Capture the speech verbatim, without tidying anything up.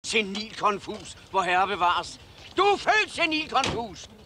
Senilkonfus, hvor herre bevares. Du er født senilkonfus!